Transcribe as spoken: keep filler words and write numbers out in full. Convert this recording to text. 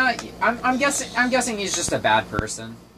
Yeah, I'm, I'm guessing. I'm guessing he's just a bad person.